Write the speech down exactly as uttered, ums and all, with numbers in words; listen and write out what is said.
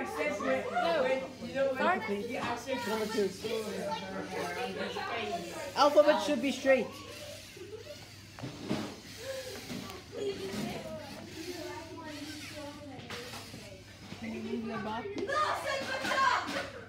says when, when you know when the accent comes to school. Alphabet should be straight. No, say good job!